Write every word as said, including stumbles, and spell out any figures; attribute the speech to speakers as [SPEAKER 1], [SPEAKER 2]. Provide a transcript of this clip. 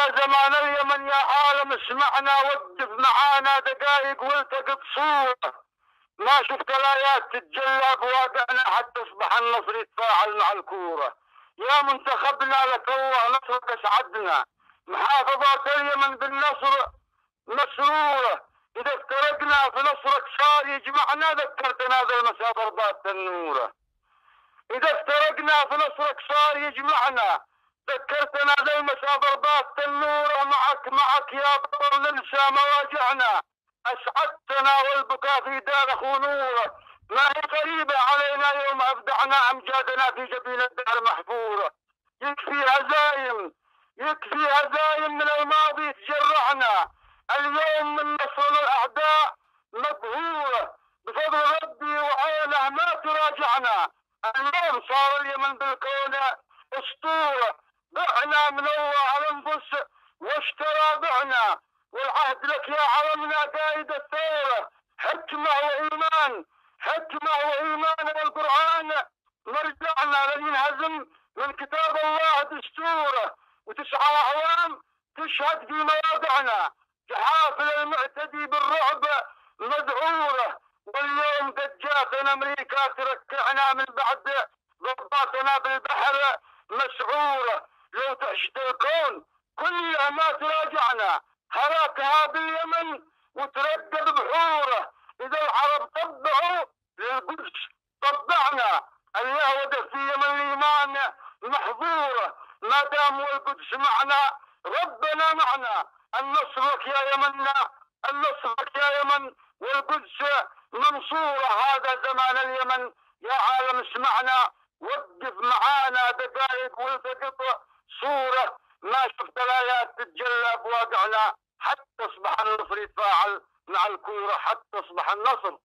[SPEAKER 1] هذا زمان اليمن يا عالم اسمعنا، وقف معانا دقايق والتقط صورة. ما شفت الايات تتجلى بواقعنا حتى اصبح النصر يتفاعل مع الكورة. يا منتخبنا لك الله نصرك اسعدنا، محافظات اليمن بالنصر مسرورة. اذا افترقنا في نصرك صار يجمعنا، ذكرتنا ذا المساء ضربات تنورة. اذا افترقنا في نصرك صار يجمعنا، ذكرتنا ذا المساء ضربات تنورة. معك معك يا بطل ننسى مواجعنا، اسعدتنا والبكاء في دار اخو نوره. ما هي قريبة علينا يوم ابدعنا امجادنا في جبين الدار محفورة. يكفي هزايم يكفي هزايم من الماضي تجرعنا، اليوم من نصر الاعداء مبهورة. بفضل ربي وعونه ما تراجعنا، اليوم صار اليمن بالكون اسطورة. بعنا من الله على الانفس واشترى بعنا، والعهد لك يا علمنا قائد الثورة. حكمة وإيمان حكمة وإيمان والقرآن مرجعنا، لن ينهزم من كتاب الله دستوره. وتسعة أعوام تشهد في مواضعنا، جحافل المعتدي بالرعب مذعورة. واليوم قد جاتنا أمريكا تركعنا من بعد ضباطنا بالبحر مسعورة. لو تحشد الكون كلها ما تراجعنا، هلاكها باليمن وتردد بحوره. اذا العرب طبعوا للقدس طبعنا، اليهود في يمن الايمان محظوره. ما دام القدس معنا ربنا معنا، النصر لك يا يمننا النصر لك يا يمن والقدس منصوره. هذا زمان اليمن يا عالم اسمعنا، وقف معانا دقائق والتقط صوره. ما شفت الايات تتجلى بواقعنا حتى اصبح النصر يتفاعل مع الكوره، حتى اصبح النصر